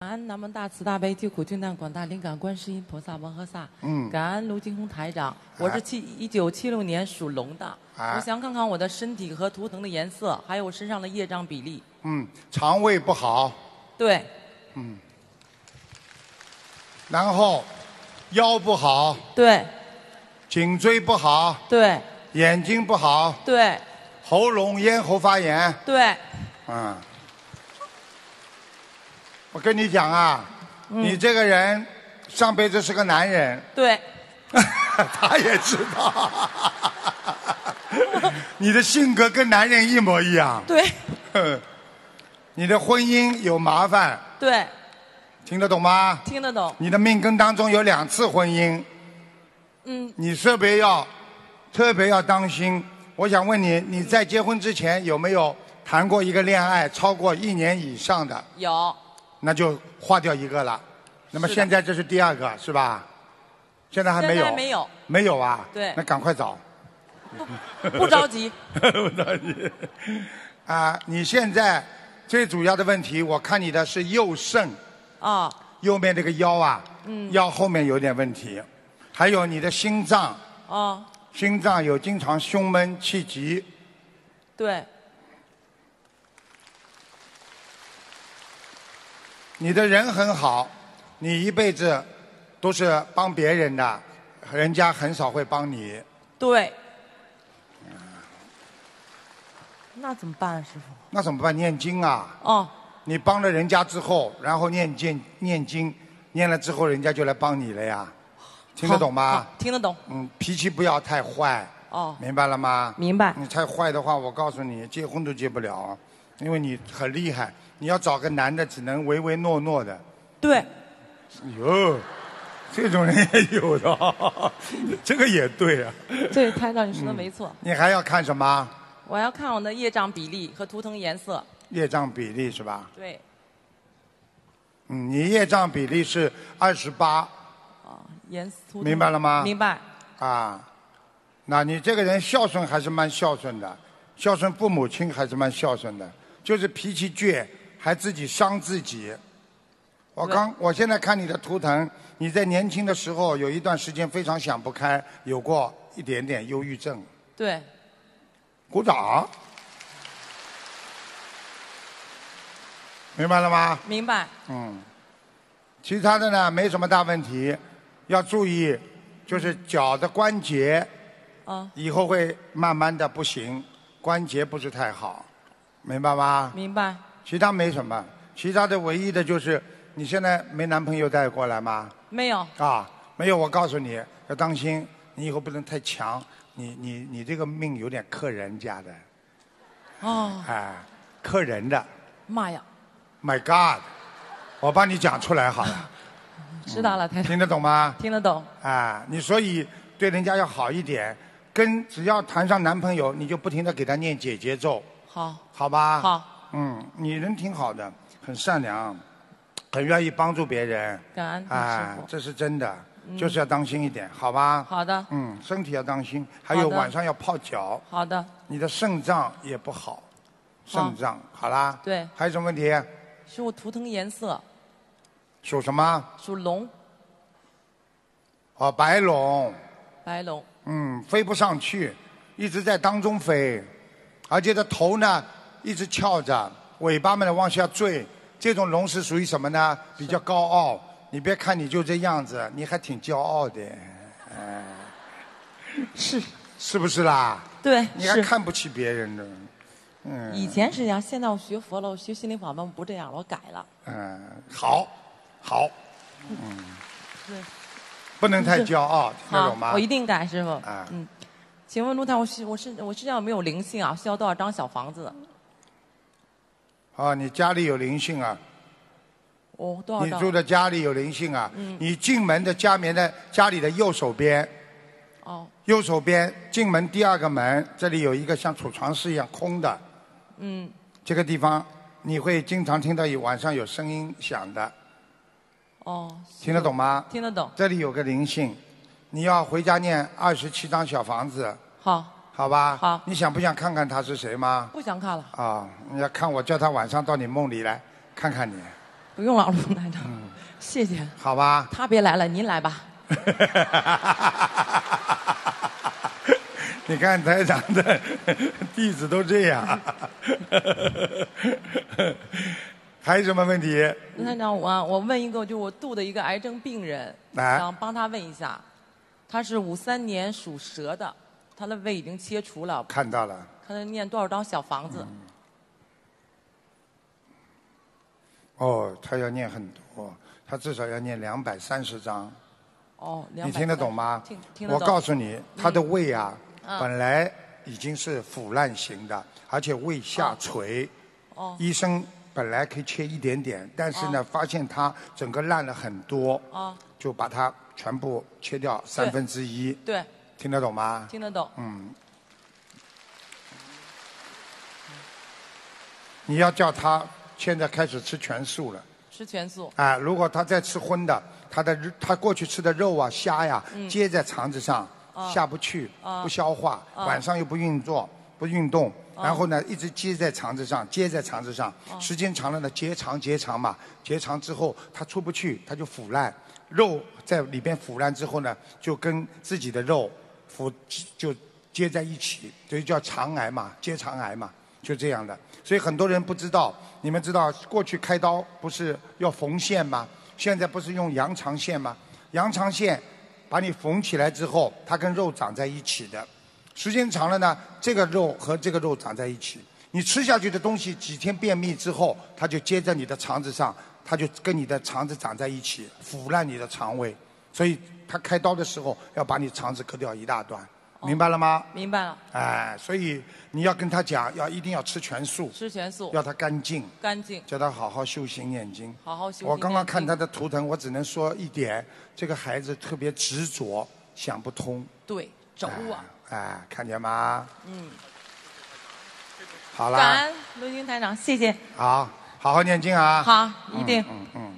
感恩南无大慈大悲救苦救难广大灵感观世音菩萨摩诃萨。感恩卢金红台长。我是1976年属龙的。我想看看我的身体和图腾的颜色，还有我身上的业障比例。 肠胃不好。 对。 然后腰不好。 对。 颈椎不好。 对。 眼睛不好。 对。 喉咙咽喉发炎。 对。 我跟你讲啊，你这个人上辈子是个男人。 对。 他也知道。你的性格跟男人一模一样。 对。 你的婚姻有麻烦。 对。 听得懂吗？ 听得懂。 你的命根当中有2次婚姻。你特别要当心。我想问你，你在结婚之前有没有谈过一个恋爱超过1年以上的？ 有。 那就划掉一个了。那么现在这是第2个是吧？现在还没有。 现在没有。 没有啊？ 对。 那赶快找。 不着急。 不着急。你现在最主要的问题，我看你的是右肾。右面这个腰啊。腰后面有点问题。还有你的心脏。心脏有经常胸闷气急。 对。 你的人很好，你一辈子都是帮别人的，人家很少会帮你。 对。那怎么办啊，师傅？ 那怎么办？念经啊。你帮了人家之后，然后念经，念了之后，人家就来帮你了呀。听得懂吗？ 听得懂。 脾气不要太坏。明白了吗？ 明白。 你太坏的话，我告诉你，结婚都结不了，因为你很厉害。你要找个男的，只能唯唯诺诺的。 对。 哟，这种人也有的。这个也对啊。 对，台长你说的没错。 你还要看什么？ 我要看我的业障比例和图腾颜色。 业障比例是吧？ 对。 你业障比例是28。 颜色。 明白了吗？ 明白。 那你这个人孝顺还是蛮孝顺的，孝顺父母亲还是蛮孝顺的，就是脾气倔，还自己伤自己。我现在看你的图腾，你在年轻的时候有一段时间非常想不开，有过一点点忧郁症。 对。 鼓掌。明白了吗？ 明白。 其他的呢没什么大问题，要注意，就是脚的关节，以后会慢慢的不行，关节不是太好，明白吗？ 明白。 其他没什么，其他的唯一的就是你现在没男朋友带过来吗？ 没有。 没有，我告诉你要当心，你以后不能太强，你这个命有点克人家的。克人的。 妈呀 ！My God！ 我帮你讲出来好了。 知道了，台长。 听得懂吗？ 听得懂。 你所以对人家要好一点，只要谈上男朋友，你就不停的给他念姐姐咒。好吧？ 好。 你人挺好的，很善良，很愿意帮助别人。 感恩师父。 这是真的，就是要当心一点，好吧？ 好的。 身体要当心，还有晚上要泡脚。 好的。 你的肾脏也不好，肾脏好啦。 对。 还有什么问题？ 是我图腾颜色。 属什么？ 属龙。 白龙。 白龙。 飞不上去，一直在当中飞，而且的头呢一直翘着，尾巴们往下坠。这种龙是属于什么呢？比较高傲。你别看你就这样子，你还挺骄傲的。是不是啦？ 对。 你还看不起别人呢。 以前是这样，现在我学佛了，我学心灵法门不这样了，我改了。 好。 对。 不能太骄傲，听得懂吗？ 我一定改，师傅。请问卢台，我身上有没有灵性啊？需要多少张小房子？ 你家里有灵性啊？ 多少张？ 你住的家里有灵性啊？你进门的家里的右手边。右手边进门第2个门，这里有一个像储藏室一样空的。这个地方你会经常听到晚上有声音响的。听得懂吗？ 听得懂。 这里有个灵性，你要回家念27张小房子。好吧。 好。 你想不想看看他是谁吗？ 不想看了。 你要看我叫他晚上到你梦里来看看你。 不用了，卢台长，谢谢。 好吧。 他别来了，您来吧。 你看台长的弟子都这样。还有什么问题？ 卢台长，我问一个，就我度的一个癌症病人，想帮他问一下，他是53年属蛇的，他的胃已经切除了。 看到了。 看他念多少张小房子？ 哦，他要念很多，他至少要念230张。 哦， 你听得懂吗？ 听得懂。 我告诉你，他的胃啊，本来已经是腐烂型的，而且胃下垂。 哦。 医生本来可以切一点点，但是呢，发现他整个烂了很多。就把它全部切掉1/3。 对。 听得懂吗？ 听得懂。 你要叫他现在开始吃全素了。 吃全素。 如果他再吃荤的，他过去吃的肉啊、虾呀，接在肠子上，下不去，不消化，晚上又不运动，然后呢一直接在肠子上，时间长了呢结肠嘛，结肠之后它出不去，它就腐烂，肉在里边腐烂之后呢，就跟自己的肉就接在一起，所以叫肠癌嘛，结肠癌嘛，就这样的。所以很多人不知道，你们知道过去开刀不是要缝线吗？现在不是用羊肠线吗？羊肠线把你缝起来之后，它跟肉长在一起的，时间长了呢，这个肉和这个肉长在一起，你吃下去的东西几天便秘之后，它就接在你的肠子上，它就跟你的肠子长在一起，腐烂你的肠胃。所以他开刀的时候要把你肠子割掉一大段。明白了吗？ 明白了。 所以你要跟他讲，一定要吃全素。 吃全素。 要他干净。 干净。 叫他好好修行念经。 好好修行。 我刚刚看他的图腾，我只能说一点，这个孩子特别执着，想不通。 对，轴啊。 看见吗？好了。 感恩卢军台长，谢谢。 好好念经啊。 好，一定。